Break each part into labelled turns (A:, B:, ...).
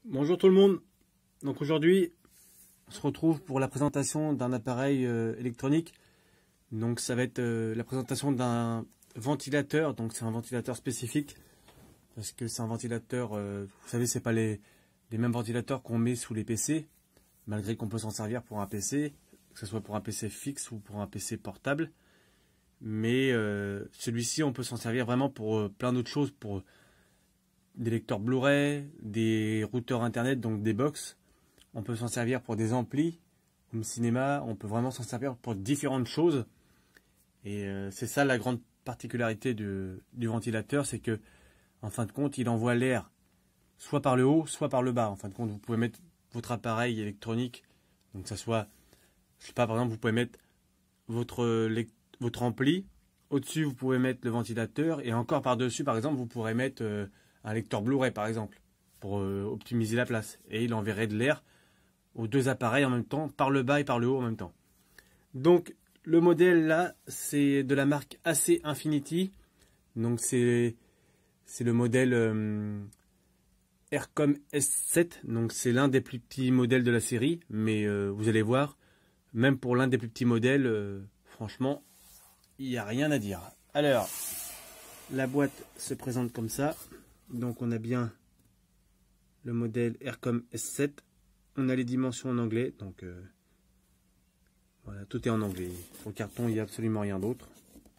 A: Bonjour tout le monde. Donc aujourd'hui, on se retrouve pour la présentation d'un appareil électronique. Donc ça va être la présentation d'un ventilateur. Donc c'est un ventilateur spécifique parce que c'est un ventilateur. Vous savez, c'est pas les mêmes ventilateurs qu'on met sous les PC, malgré qu'on peut s'en servir pour un PC, que ce soit pour un PC fixe ou pour un PC portable. Mais celui-ci, on peut s'en servir vraiment pour plein d'autres choses, pour des lecteurs Blu-ray, des routeurs internet, donc des box. On peut s'en servir pour des amplis, comme cinéma. On peut vraiment s'en servir pour différentes choses. Et c'est ça la grande particularité du ventilateur, c'est que en fin de compte, il envoie l'air soit par le haut, soit par le bas. En fin de compte, vous pouvez mettre votre appareil électronique, donc que ça soit, je sais pas, par exemple, vous pouvez mettre votre ampli. Au-dessus, vous pouvez mettre le ventilateur, et encore par-dessus, par exemple, vous pourrez mettre un lecteur Blu-ray, par exemple, pour optimiser la place. Et il enverrait de l'air aux deux appareils en même temps, par le bas et par le haut en même temps. Donc, le modèle là, c'est de la marque AC Infinity. Donc, c'est le modèle Aircom S7. Donc, c'est l'un des plus petits modèles de la série. Mais vous allez voir, même pour l'un des plus petits modèles, franchement, il n'y a rien à dire. Alors, la boîte se présente comme ça. Donc on a bien le modèle Aircom S7. On a les dimensions en anglais. Donc voilà, tout est en anglais. Sur le carton, il n'y a absolument rien d'autre.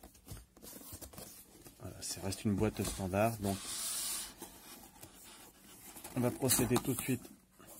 A: Voilà, ça reste une boîte standard. Donc on va procéder tout de suite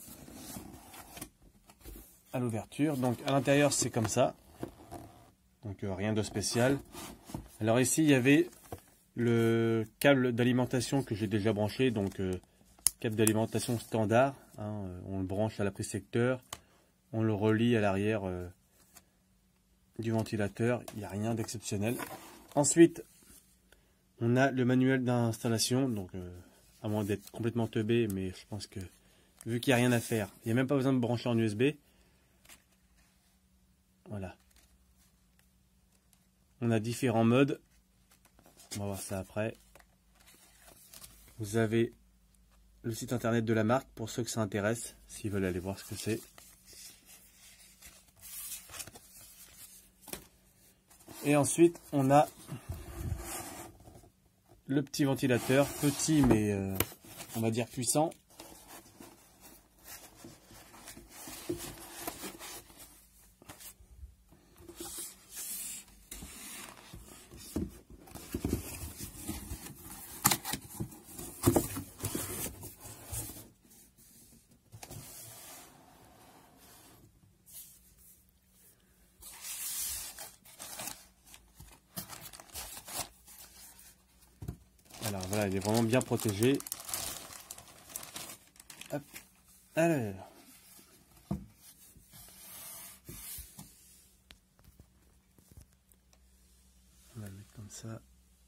A: à l'ouverture. Donc à l'intérieur, c'est comme ça. Donc rien de spécial. Alors ici, il y avait le câble d'alimentation que j'ai déjà branché, donc câble d'alimentation standard, hein, on le branche à la prise secteur, on le relie à l'arrière du ventilateur, il n'y a rien d'exceptionnel. Ensuite, on a le manuel d'installation, donc à moins d'être complètement teubé, mais je pense que vu qu'il n'y a rien à faire, il n'y a même pas besoin de brancher en USB. Voilà. On a différents modes. On va voir ça après. Vous avez le site internet de la marque pour ceux que ça intéresse, s'ils veulent aller voir ce que c'est. Et ensuite, on a le petit ventilateur, petit mais on va dire puissant. Alors voilà, il est vraiment bien protégé. Hop. Alors, on va le mettre comme ça.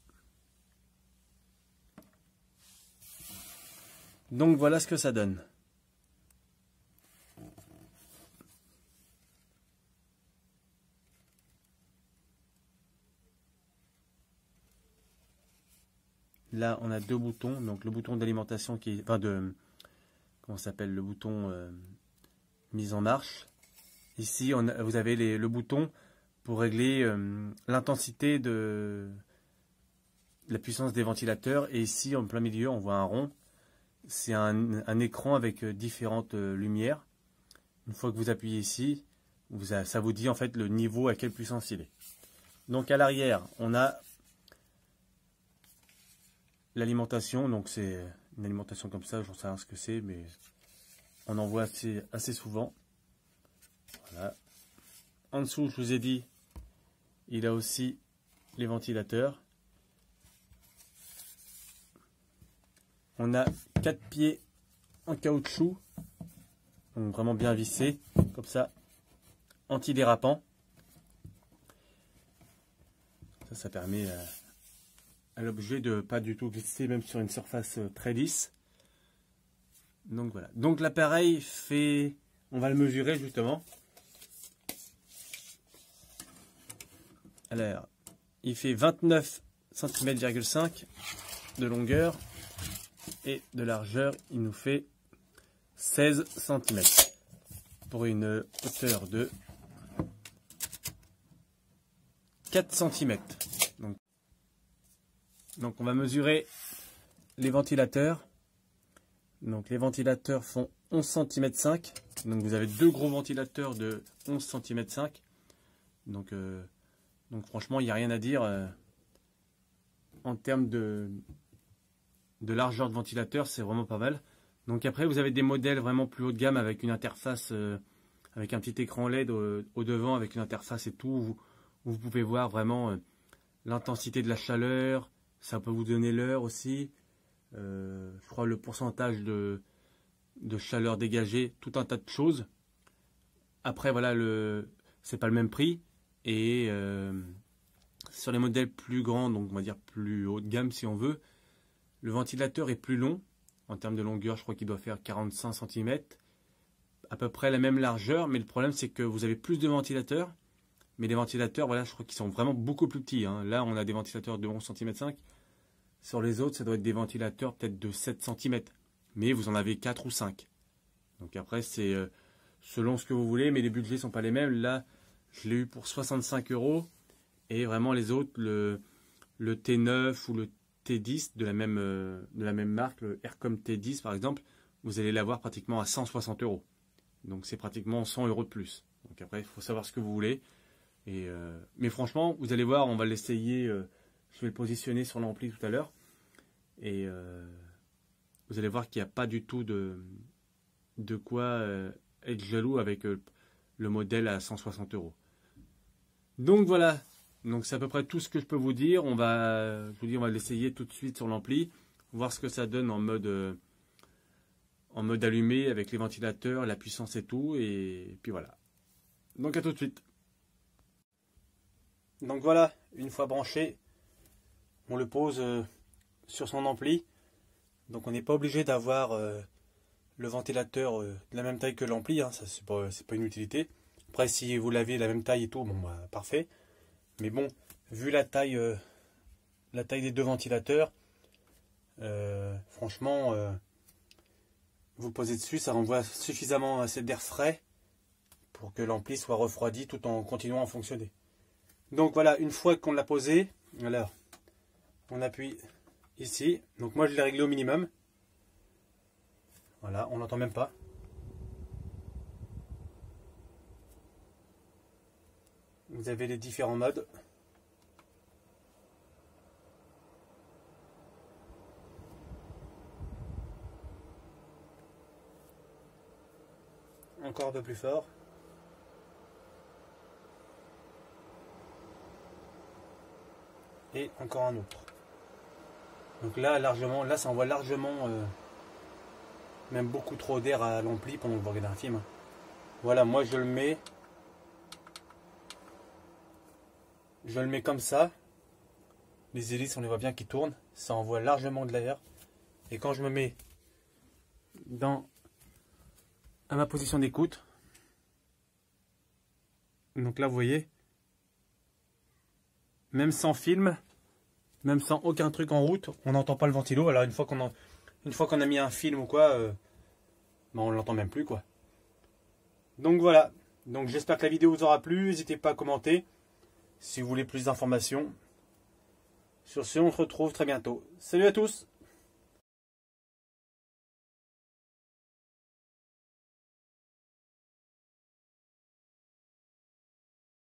A: Donc voilà ce que ça donne. Là, on a deux boutons. Donc le bouton d'alimentation qui est, enfin comment ça s'appelle, le bouton mise en marche. Ici, vous avez le bouton pour régler l'intensité de la puissance des ventilateurs. Et ici, en plein milieu, on voit un rond. C'est un écran avec différentes lumières. Une fois que vous appuyez ici, ça vous dit en fait le niveau à quelle puissance il est. Donc à l'arrière, on a l'alimentation. Donc c'est une alimentation comme ça, j'en sais rien ce que c'est, mais on en voit assez souvent. Voilà. En dessous, je vous ai dit, il a aussi les ventilateurs. On a 4 pieds en caoutchouc, donc vraiment bien vissés, comme ça, antidérapant. Ça permet à l'objet de pas du tout glisser, même sur une surface très lisse. Donc voilà. Donc l'appareil fait, on va le mesurer justement. Alors, il fait 29 cm,5 de longueur et de largeur, il nous fait 16 cm pour une hauteur de 4 cm. Donc on va mesurer les ventilateurs. Donc les ventilateurs font 11 cm 5. Donc vous avez deux gros ventilateurs de 11 cm 5. Donc franchement, il n'y a rien à dire en termes de largeur de ventilateur, c'est vraiment pas mal. Donc après, vous avez des modèles vraiment plus haut de gamme avec une interface, avec un petit écran LED au devant, avec une interface et tout, où vous pouvez voir vraiment l'intensité de la chaleur. Ça peut vous donner l'heure aussi. Je crois le pourcentage de chaleur dégagée, tout un tas de choses. Après, voilà, c'est pas le même prix. Et sur les modèles plus grands, donc on va dire plus haut de gamme si on veut, le ventilateur est plus long. En termes de longueur, je crois qu'il doit faire 45 cm. À peu près la même largeur, mais le problème c'est que vous avez plus de ventilateurs. Mais les ventilateurs, voilà, je crois qu'ils sont vraiment beaucoup plus petits. Hein. Là, on a des ventilateurs de 11 cm 5. Sur les autres, ça doit être des ventilateurs peut-être de 7 cm. Mais vous en avez 4 ou 5. Donc après, c'est selon ce que vous voulez, mais les budgets ne sont pas les mêmes. Là, je l'ai eu pour 65 €. Et vraiment, les autres, le T9 ou le T10 de la même marque, le Aircom T10 par exemple, vous allez l'avoir pratiquement à 160 €. Donc c'est pratiquement 100 € de plus. Donc après, il faut savoir ce que vous voulez. Mais franchement, vous allez voir, on va l'essayer. Je vais le positionner sur l'ampli tout à l'heure. Et vous allez voir qu'il n'y a pas du tout de quoi être jaloux avec le modèle à 160 €. Donc voilà. Donc c'est à peu près tout ce que je peux vous dire. On va l'essayer tout de suite sur l'ampli, voir ce que ça donne en mode allumé avec les ventilateurs, la puissance et tout. Et puis voilà. Donc à tout de suite. Donc voilà, une fois branché, on le pose sur son ampli. Donc on n'est pas obligé d'avoir le ventilateur de la même taille que l'ampli. Hein, ça c'est pas une utilité. Après si vous l'avez la même taille et tout, bon bah parfait. Mais bon, vu la taille des deux ventilateurs, franchement, vous posez dessus, ça envoie suffisamment assez d'air frais pour que l'ampli soit refroidi tout en continuant à fonctionner. Donc voilà, une fois qu'on l'a posé, alors on appuie ici. Donc moi je l'ai réglé au minimum. Voilà, on n'entend même pas. Vous avez les différents modes. Encore un peu plus fort. Et encore un autre. Donc là, là ça envoie largement, même beaucoup trop d'air à l'ampli pendant que vous regardez un film. Voilà, moi je le mets. Je le mets comme ça. Les hélices, on les voit bien qui tournent. Ça envoie largement de l'air. Et quand je me mets à ma position d'écoute, donc là vous voyez, même sans film, même sans aucun truc en route, on n'entend pas le ventilo. Alors une fois qu'on a mis un film ou quoi, ben on l'entend même plus quoi. Donc voilà. Donc j'espère que la vidéo vous aura plu. N'hésitez pas à commenter si vous voulez plus d'informations. Sur ce, on se retrouve très bientôt. Salut à tous!